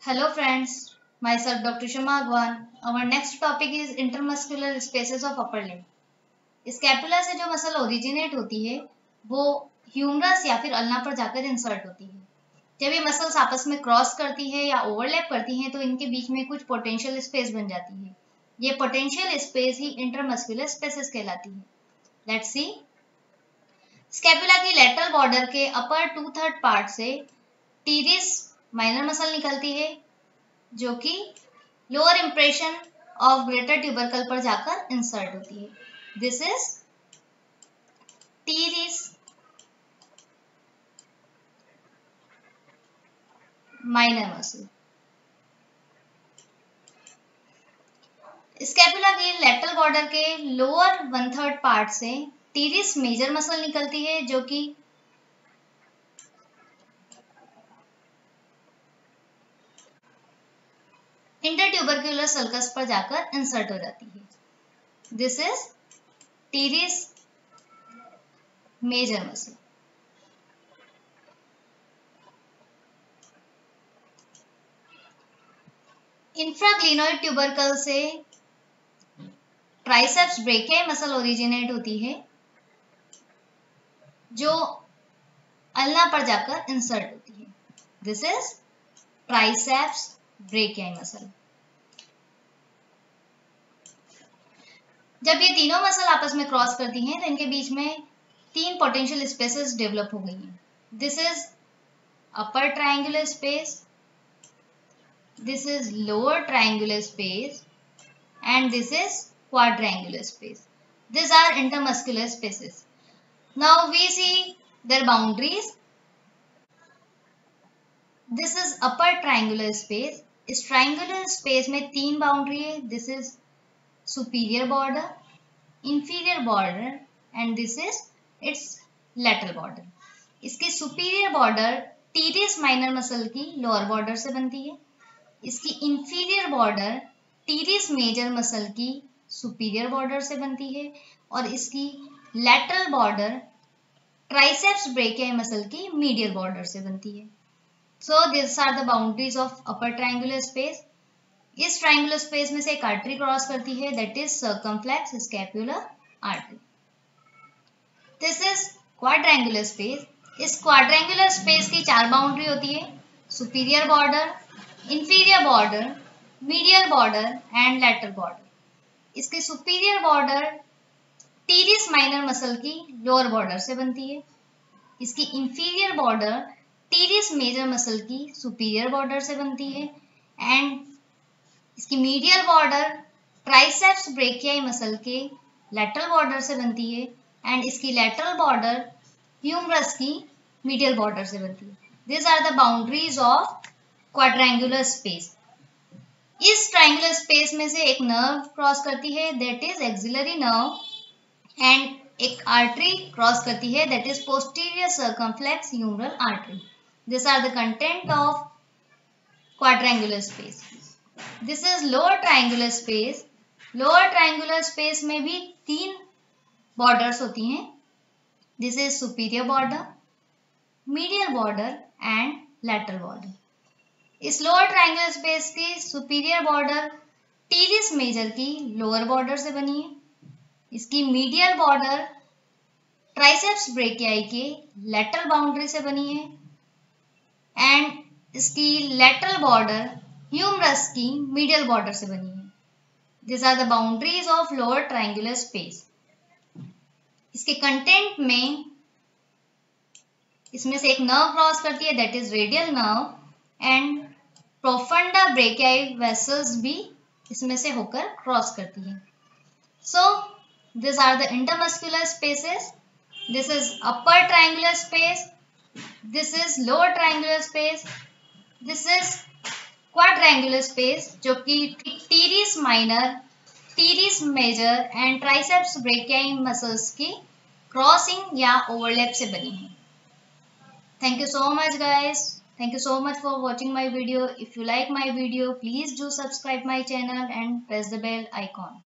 Hello friends, myself Dr. Shama Agwan. Our next topic is intermuscular spaces of upper limb. Scapula से जो muscle originate होती है वो humerus या फिर अल्ना पर जाकर इंसर्ट होती है। जब ये मसल्स आपस में क्रॉस करती है या ओवरलैप करती हैं तो इनके बीच में कुछ पोटेंशियल स्पेस बन जाती है। ये पोटेंशियल स्पेस ही इंटरमस्कुलर स्पेसेस कहलाती है। Let's see. स्कैपुला की लेटरल बॉर्डर के अपर 2/3 पार्ट से टीरिस माइनर मसल निकलती है जो कि lower impression of greater tubercle पर जाकर इंसर्ट होती है। This is teres minor muscle. Scapula की लेटरल बॉर्डर के लोअर 1/3 पार्ट से टीरिस मेजर मसल निकलती है जो कि इंटरट्यूबरकुलर सल्कस पर जाकर इंसर्ट हो जाती है। This is teres major muscle. Infraglenoid tubercle से ट्राइसेप्स ब्रेकियाई मसल ओरिजिनेट होती है जो अल्ना पर जाकर इंसर्ट होती है। This is triceps brachii muscle. जब ये तीनों मसल आपस में क्रॉस करती हैं तो इनके बीच में 3 पोटेंशियल स्पेसेस डेवलप हो गई हैं। This is upper triangular space, this is lower triangular space and this is quadrangular space. These are intermuscular spaces. Now we see their boundaries. This is upper triangular space. इस triangular space में 3 boundary है. This is superior border, inferior border and this is its lateral border. इसकी superior border teres minor muscle की lower border से बनती है। इसकी inferior border teres major muscle की सुपीरियर बॉर्डर से बनती है और इसकी lateral border triceps brachii muscle की मीडियल बॉर्डर से बनती है। So this are the boundaries of upper triangular space. इस ट्रायंगुलर स्पेस में से एक आर्टरी क्रॉस करती है that is circumflex scapular artery. This is quadrangular space. इस क्वाड्रेंगुलर स्पेस की 4 बाउंड्री होती है, superior border, inferior border, medial border and lateral border. इसकी superior border teres minor muscle की लोअर बॉर्डर से बनती है। इसकी inferior border teres major muscle की सुपीरियर बॉर्डर से बनती है एंड इसकी medial border triceps brachii muscle के लैटरल बॉर्डर से बनती है एंड इसकी लैटरल बॉर्डर ह्यूमरस की मीडियल बॉर्डर से बनती है। This are the boundaries of quadrangular space. इस ट्रायंगुलर स्पेस में से एक नर्व क्रॉस करती है that is axillary nerve and एक आर्टरी क्रॉस करती है that is posterior circumflex humeral artery. This are the content of quadrangular space. This is lower triangular space. Lower triangular space में भी 3 बॉर्डर्स होती हैं। This is superior border, medial border and lateral border. इस lower triangular space की superior border teres major की lower border से बनी है। इसकी मीडियल बॉर्डर ट्राइसेप्स ब्रेकियाई के लैटरल बाउंड्री से बनी है एंड इसकी लैटरल बॉर्डर ह्यूमरस की मीडियल बॉर्डर से बनी है। This are the boundaries of lower triangular space. इसके कंटेंट में इसमें से एक नर्व क्रॉस करती है that is radial nerve and profunda brachii vessels भी इसमें से होकर क्रॉस करती है। So this are the intermuscular spaces. This is upper triangular space, this is lower triangular space, this is quadrangular space जो कि teres minor, teres major and triceps brachii muscles की crossing या ओवरलैप से बनी है। Thank you so much guys. Thank you so much for watching my video. If you like my video, please do subscribe my channel and press the bell icon.